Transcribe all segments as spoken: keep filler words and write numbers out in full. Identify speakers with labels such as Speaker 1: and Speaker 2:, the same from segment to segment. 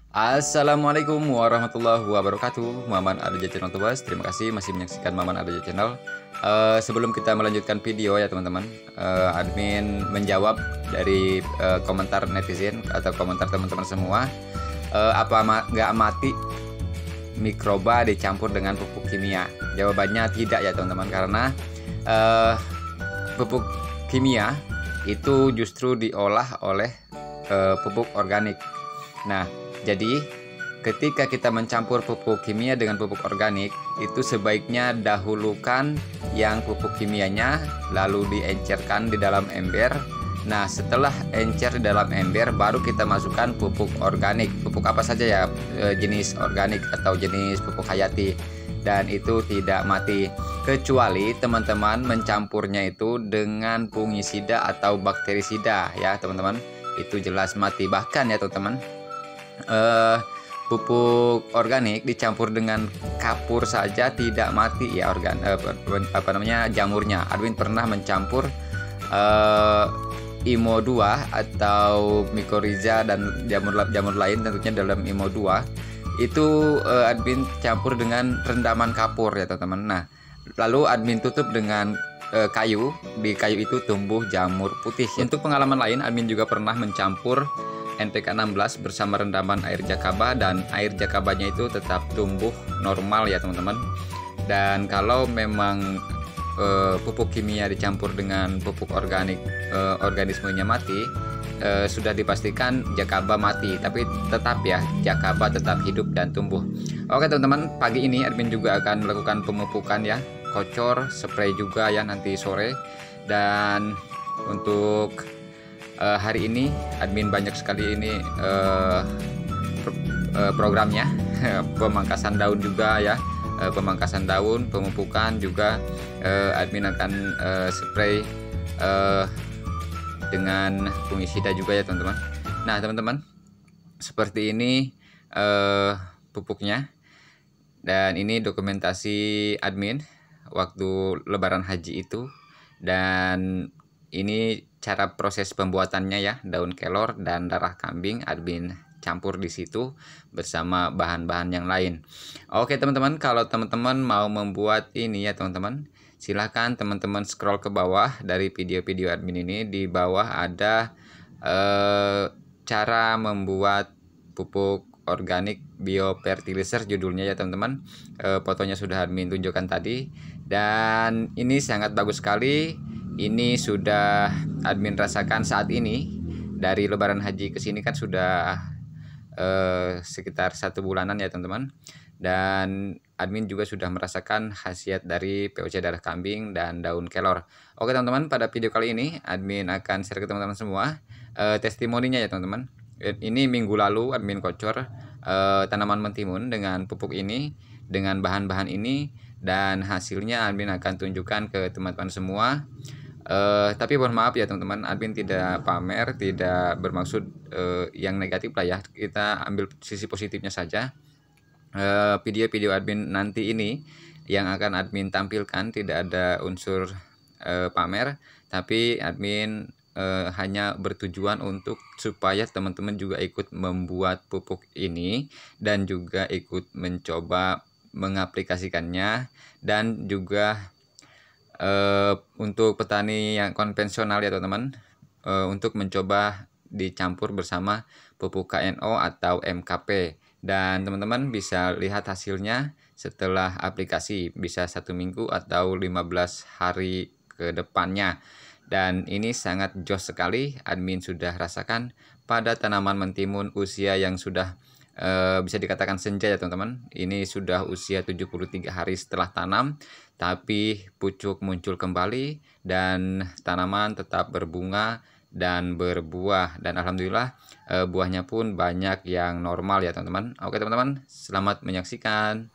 Speaker 1: Assalamualaikum warahmatullahi wabarakatuh. Maman Arja Channel Tebas. Terima kasih masih menyaksikan Maman Arja Channel. Uh, sebelum kita melanjutkan video ya teman-teman, uh, admin menjawab dari uh, komentar netizen atau komentar teman-teman semua. Uh, apa nggak ma mati mikroba dicampur dengan pupuk kimia? Jawabannya tidak ya teman-teman, karena uh, pupuk kimia itu justru diolah oleh uh, pupuk organik. Nah, jadi ketika kita mencampur pupuk kimia dengan pupuk organik, itu sebaiknya dahulukan yang pupuk kimianya, lalu diencerkan di dalam ember. Nah, setelah encer di dalam ember, baru kita masukkan pupuk organik. Pupuk apa saja ya, e, jenis organik atau jenis pupuk hayati. Dan itu tidak mati, kecuali teman-teman mencampurnya itu dengan fungisida atau bakterisida ya teman-teman. Itu jelas mati. Bahkan ya teman-teman, Uh, pupuk organik dicampur dengan kapur saja tidak mati ya organ uh, apa namanya jamurnya. Admin pernah mencampur uh, IMO dua atau mycorrhiza dan jamur jamur lain tentunya dalam IMO dua itu uh, admin campur dengan rendaman kapur ya teman-teman. Nah, lalu admin tutup dengan uh, kayu. Di kayu itu tumbuh jamur putih. Untuk pengalaman lain, admin juga pernah mencampur N P K enam belas bersama rendaman air jakaba, dan air jakabanya itu tetap tumbuh normal ya teman-teman. Dan kalau memang e, pupuk kimia dicampur dengan pupuk organik, e, organismenya mati, e, sudah dipastikan jakaba mati. Tapi tetap ya, jakaba tetap hidup dan tumbuh. Oke teman-teman, pagi ini admin juga akan melakukan pemupukan ya, kocor, spray juga ya nanti sore. Dan untuk Uh, hari ini admin banyak sekali ini uh, pro, uh, programnya pemangkasan daun juga ya, uh, pemangkasan daun, pemupukan juga, uh, admin akan uh, spray uh, dengan fungisida juga ya teman-teman. Nah teman-teman, seperti ini uh, pupuknya, dan ini dokumentasi admin waktu lebaran haji itu. Dan ini cara proses pembuatannya ya, daun kelor dan darah kambing admin campur di situ bersama bahan-bahan yang lain. Oke teman-teman, kalau teman-teman mau membuat ini ya teman-teman, silahkan teman-teman scroll ke bawah dari video-video admin ini. Di bawah ada eh, cara membuat pupuk organik biofertilizer judulnya ya teman-teman. E, fotonya sudah admin tunjukkan tadi, dan ini sangat bagus sekali. Ini sudah admin rasakan saat ini. Dari lebaran haji ke sini kan sudah eh, sekitar satu bulanan ya teman-teman. Dan admin juga sudah merasakan khasiat dari P O C darah kambing dan daun kelor. Oke teman-teman, pada video kali ini admin akan share ke teman-teman semua eh, testimoninya ya teman-teman. Ini minggu lalu admin kocor eh, tanaman mentimun dengan pupuk ini, dengan bahan-bahan ini, dan hasilnya admin akan tunjukkan ke teman-teman semua. Uh, tapi mohon maaf ya teman-teman, admin tidak pamer, tidak bermaksud uh, yang negatif lah ya. Kita ambil sisi positifnya saja. Video-video uh, admin nanti ini yang akan admin tampilkan tidak ada unsur uh, pamer, tapi admin uh, hanya bertujuan untuk supaya teman-teman juga ikut membuat pupuk ini dan juga ikut mencoba mengaplikasikannya. Dan juga Uh, untuk petani yang konvensional ya teman-teman, uh, untuk mencoba dicampur bersama pupuk K N O atau M K P, dan teman-teman bisa lihat hasilnya setelah aplikasi, bisa satu minggu atau lima belas hari ke depannya. Dan ini sangat jos sekali, admin sudah rasakan pada tanaman mentimun usia yang sudah Uh, bisa dikatakan senja ya teman-teman. Ini sudah usia tujuh puluh tiga hari setelah tanam, tapi pucuk muncul kembali dan tanaman tetap berbunga dan berbuah, dan alhamdulillah uh, buahnya pun banyak yang normal ya teman-teman. Oke teman-teman, selamat menyaksikan.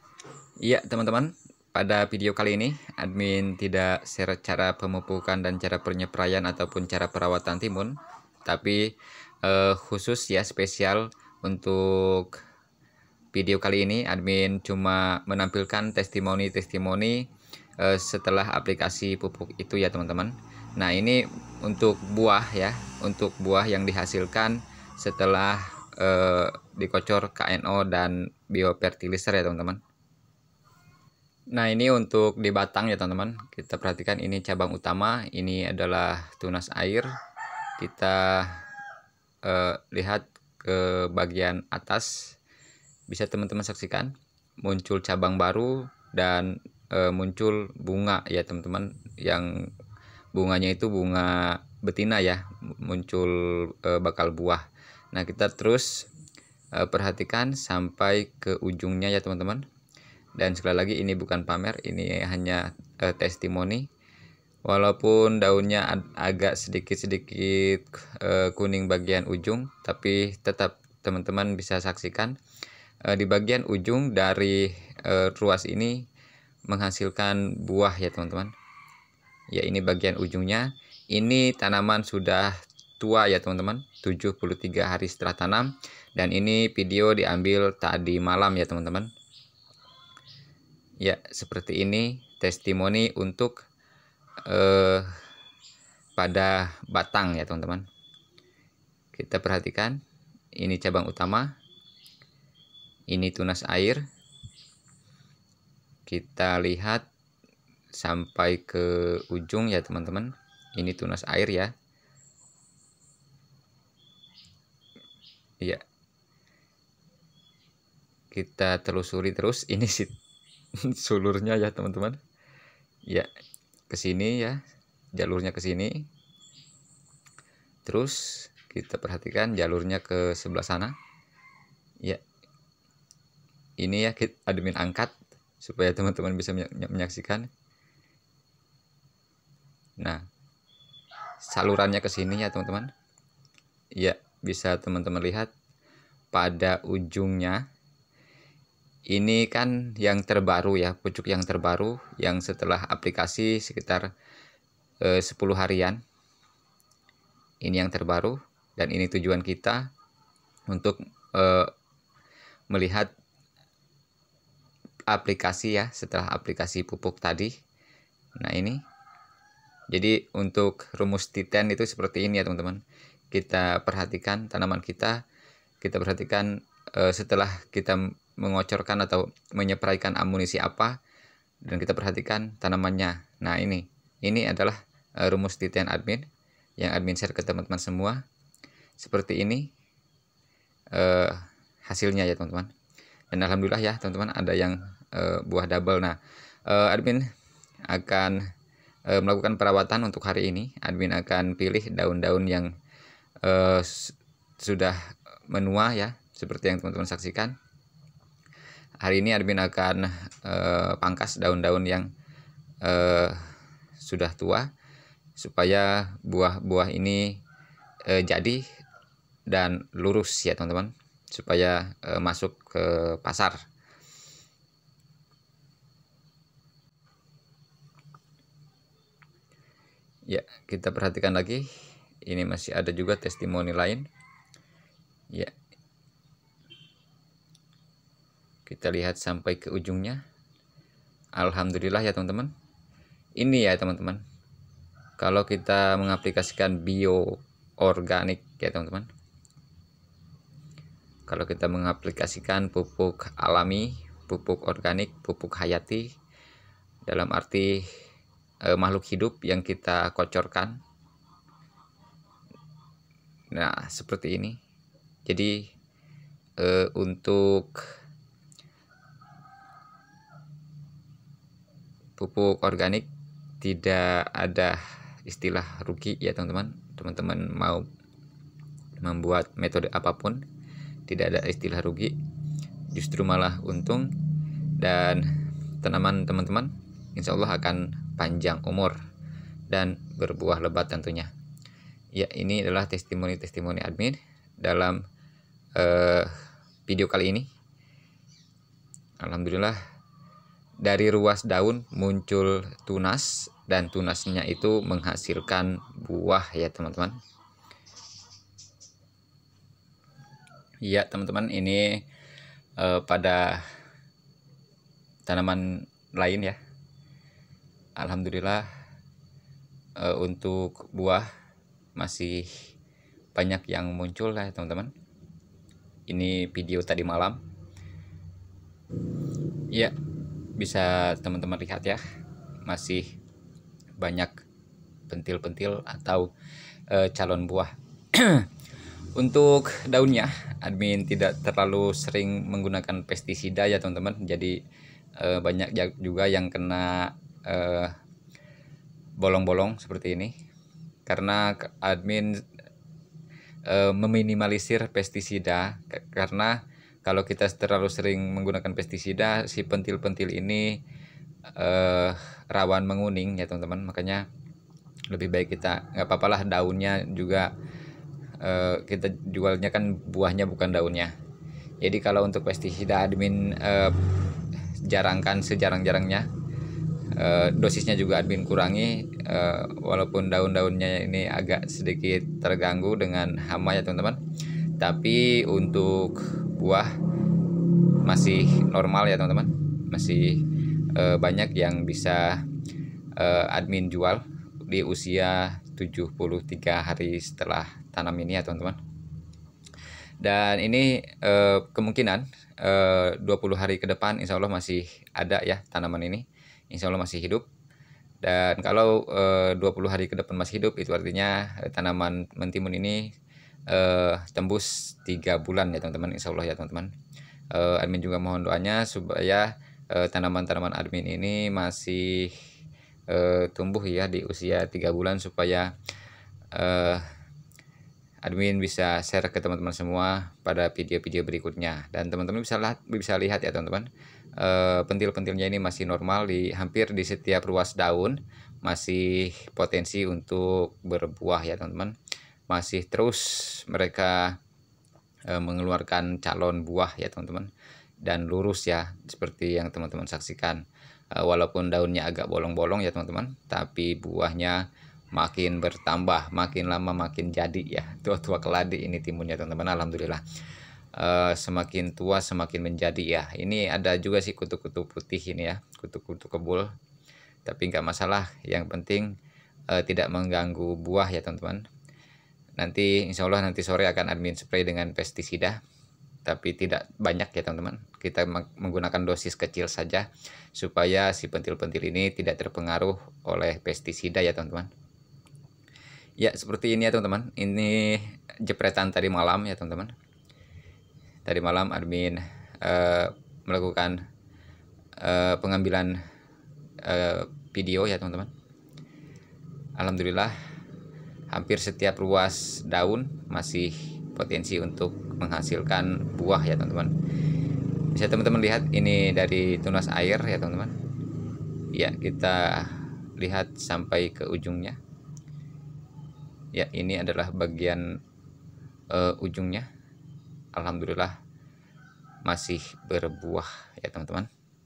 Speaker 1: Iya teman-teman, pada video kali ini admin tidak share cara pemupukan dan cara penyepraian ataupun cara perawatan timun, tapi uh, khusus ya, spesial untuk video kali ini admin cuma menampilkan testimoni-testimoni eh, setelah aplikasi pupuk itu ya teman-teman. Nah ini untuk buah ya, untuk buah yang dihasilkan setelah eh, dikocor K N O dan biofertilizer ya teman-teman. Nah ini untuk di batang ya teman-teman, kita perhatikan ini cabang utama, ini adalah tunas air. Kita eh, lihat ke bagian atas, bisa teman-teman saksikan muncul cabang baru dan eh, muncul bunga ya teman-teman, yang bunganya itu bunga betina ya, muncul eh, bakal buah. Nah kita terus eh, perhatikan sampai ke ujungnya ya teman-teman. Dan sekali lagi ini bukan pamer, ini hanya eh, testimoni. Walaupun daunnya agak sedikit-sedikit eh, kuning bagian ujung, tapi tetap teman-teman bisa saksikan eh, di bagian ujung dari eh, ruas ini menghasilkan buah ya teman-teman. Ya ini bagian ujungnya. Ini tanaman sudah tua ya teman-teman, tujuh puluh tiga hari setelah tanam. Dan ini video diambil tadi malam ya teman-teman. Ya seperti ini testimoni untuk eh, pada batang ya teman-teman. Kita perhatikan, ini cabang utama, ini tunas air. Kita lihat sampai ke ujung ya teman-teman, ini tunas air ya. Ya, kita telusuri terus, ini sih sulurnya ya teman-teman. Ya, ke sini ya, jalurnya ke sini. Terus kita perhatikan jalurnya ke sebelah sana. Ya, ini ya admin angkat supaya teman-teman bisa menyaksikan. Nah, salurannya ke sini ya teman-teman. Ya, bisa teman-teman lihat pada ujungnya. Ini kan yang terbaru ya, pucuk yang terbaru yang setelah aplikasi sekitar eh, sepuluh harian. Ini yang terbaru dan ini tujuan kita untuk eh, melihat aplikasi ya, setelah aplikasi pupuk tadi. Nah ini, jadi untuk rumus titen itu seperti ini ya teman-teman. Kita perhatikan tanaman kita, kita perhatikan eh, setelah kita mengocorkan atau menyepraikan amunisi apa, dan kita perhatikan tanamannya. Nah ini, ini adalah eh, rumus titen admin yang admin share ke teman-teman semua. Seperti ini eh, hasilnya ya teman-teman. Dan alhamdulillah ya teman-teman, ada yang eh, buah double. Nah eh, admin akan eh, melakukan perawatan untuk hari ini. Admin akan pilih daun-daun yang eh, sudah menua ya, seperti yang teman-teman saksikan. Hari ini admin akan eh, pangkas daun-daun yang eh, sudah tua, supaya buah-buah ini eh, jadi dan lurus ya teman-teman, supaya eh, masuk ke pasar. Ya, kita perhatikan lagi, ini masih ada juga testimoni lain. Ya, kita lihat sampai ke ujungnya. Alhamdulillah ya teman-teman. Ini ya teman-teman, kalau kita mengaplikasikan bio organik ya teman-teman, kalau kita mengaplikasikan pupuk alami, pupuk organik, pupuk hayati, dalam arti eh, makhluk hidup yang kita kocorkan. Nah seperti ini. Jadi eh, untuk pupuk organik tidak ada istilah rugi ya teman-teman. Teman-teman mau membuat metode apapun, tidak ada istilah rugi, justru malah untung. Dan tanaman teman-teman insya Allah akan panjang umur dan berbuah lebat tentunya. Ya, ini adalah testimoni-testimoni admin dalam eh, video kali ini. Alhamdulillah, dari ruas daun muncul tunas, dan tunasnya itu menghasilkan buah ya teman-teman. Ya teman-teman, ini eh, pada tanaman lain ya. Alhamdulillah eh, untuk buah masih banyak yang muncul lah teman-teman. ini video tadi malam. Ya, bisa teman-teman lihat ya, masih banyak pentil-pentil atau e, calon buah. Untuk daunnya, admin tidak terlalu sering menggunakan pestisida ya teman-teman. Jadi e, banyak juga yang kena bolong-bolong e, seperti ini. Karena admin e, meminimalisir pestisida, karena kalau kita terlalu sering menggunakan pestisida, si pentil-pentil ini e, rawan menguning ya teman-teman. Makanya lebih baik kita, nggak apa-apalah daunnya juga Uh, kita jualnya kan buahnya bukan daunnya. Jadi kalau untuk pestisida admin uh, jarangkan sejarang-jarangnya, uh, dosisnya juga admin kurangi, uh, walaupun daun-daunnya ini agak sedikit terganggu dengan hama ya teman-teman, tapi untuk buah masih normal ya teman-teman, masih uh, banyak yang bisa uh, admin jual di usia tujuh puluh tiga hari setelah tanam ini ya teman-teman. Dan ini eh, kemungkinan eh, dua puluh hari ke depan insya Allah masih ada ya tanaman ini, insya Allah masih hidup. Dan kalau eh, dua puluh hari ke depan masih hidup, itu artinya eh, tanaman mentimun ini eh, tembus tiga bulan ya teman-teman, insya Allah ya teman-teman. eh, Admin juga mohon doanya supaya eh, tanaman-tanaman admin ini masih eh, tumbuh ya di usia tiga bulan, supaya eh, admin bisa share ke teman-teman semua pada video-video berikutnya. Dan teman-teman bisa lihat, bisa lihat ya teman-teman, e, pentil-pentilnya ini masih normal di hampir di setiap ruas daun, masih potensi untuk berbuah ya teman-teman. Masih terus mereka e, mengeluarkan calon buah ya teman-teman, dan lurus ya seperti yang teman-teman saksikan. E, walaupun daunnya agak bolong-bolong ya teman-teman, tapi buahnya makin bertambah, makin lama makin jadi ya. Tua-tua keladi ini timunnya teman-teman, alhamdulillah. E, semakin tua semakin menjadi ya. Ini ada juga sih kutu-kutu putih ini ya, kutu-kutu kebul, tapi nggak masalah, yang penting e, tidak mengganggu buah ya teman-teman. Nanti insya Allah nanti sore akan admin spray dengan pestisida, tapi tidak banyak ya teman-teman. Kita menggunakan dosis kecil saja supaya si pentil-pentil ini tidak terpengaruh oleh pestisida ya teman-teman. Ya seperti ini ya teman-teman, ini jepretan tadi malam ya teman-teman. Tadi malam admin uh, melakukan uh, pengambilan uh, video ya teman-teman. Alhamdulillah hampir setiap ruas daun masih potensi untuk menghasilkan buah ya teman-teman. Bisa teman-teman lihat ini dari tunas air ya teman-teman. Ya, kita lihat sampai ke ujungnya. Ya, ini adalah bagian uh, ujungnya. Alhamdulillah masih berbuah ya teman-teman.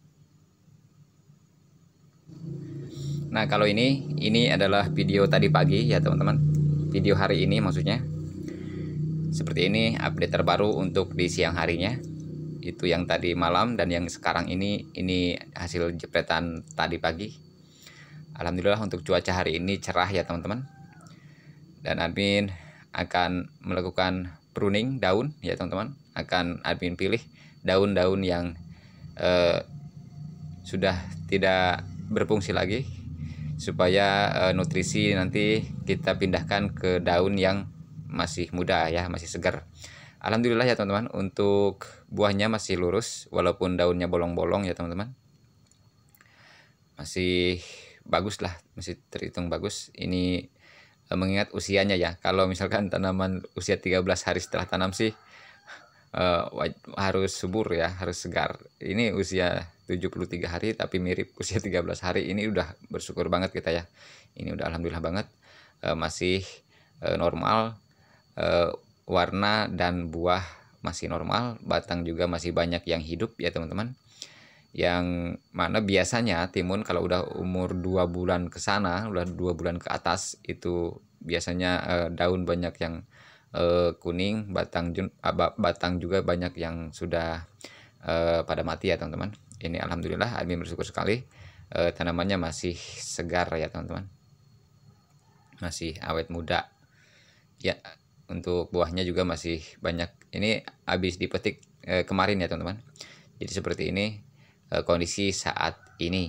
Speaker 1: Nah, kalau ini ini adalah video tadi pagi ya teman-teman. Video hari ini maksudnya. Seperti ini update terbaru untuk di siang harinya. Itu yang tadi malam, dan yang sekarang ini ini hasil jepretan tadi pagi. Alhamdulillah untuk cuaca hari ini cerah ya teman-teman. Dan admin akan melakukan pruning daun ya teman-teman. Akan admin pilih daun-daun yang eh, sudah tidak berfungsi lagi, supaya eh, nutrisi nanti kita pindahkan ke daun yang masih muda ya, masih segar. Alhamdulillah ya teman-teman, untuk buahnya masih lurus walaupun daunnya bolong-bolong ya teman-teman. Masih bagus lah, masih terhitung bagus. Ini mengingat usianya ya, kalau misalkan tanaman usia tiga belas hari setelah tanam sih uh, harus subur ya, harus segar. Ini usia tujuh puluh tiga hari tapi mirip usia tiga belas hari, ini udah bersyukur banget kita ya. Ini udah alhamdulillah banget, uh, masih uh, normal, uh, warna dan buah masih normal, batang juga masih banyak yang hidup ya teman-teman. Yang mana biasanya timun kalau udah umur dua bulan ke sana, udah dua bulan ke atas, itu biasanya eh, daun banyak yang eh, kuning, batang batang juga banyak yang sudah eh, pada mati ya teman-teman. Ini alhamdulillah admin bersyukur sekali, eh, tanamannya masih segar ya teman-teman, masih awet muda ya. untuk buahnya juga masih banyak. Ini habis dipetik eh, kemarin ya teman-teman. Jadi seperti ini eh, kondisi saat ini.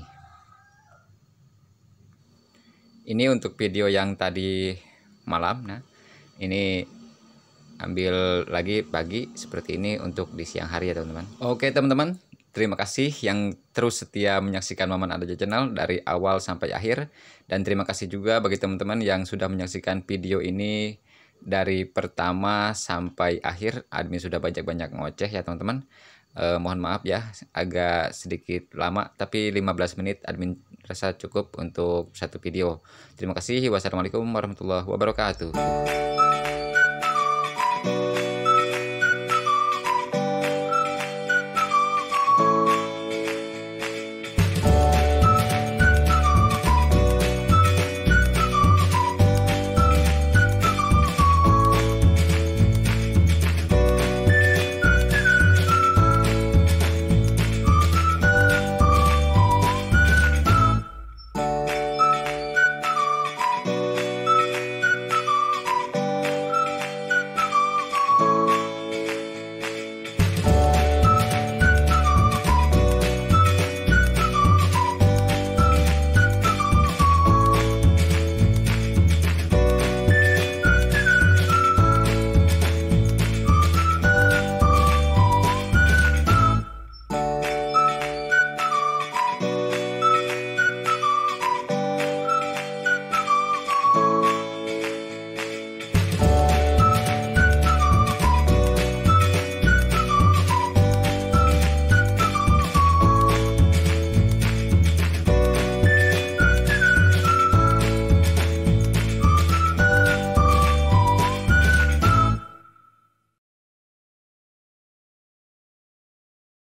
Speaker 1: Ini untuk video yang tadi malam. Nah, ini ambil lagi pagi seperti ini untuk di siang hari ya teman-teman. Oke teman-teman, terima kasih yang terus setia menyaksikan Maman Arja Channel dari awal sampai akhir. Dan terima kasih juga bagi teman-teman yang sudah menyaksikan video ini dari pertama sampai akhir. Admin sudah banyak-banyak ngoceh ya teman-teman. Eh, mohon maaf ya, agak sedikit lama, tapi lima belas menit admin rasa cukup untuk satu video. Terima kasih. Wassalamualaikum warahmatullahi wabarakatuh.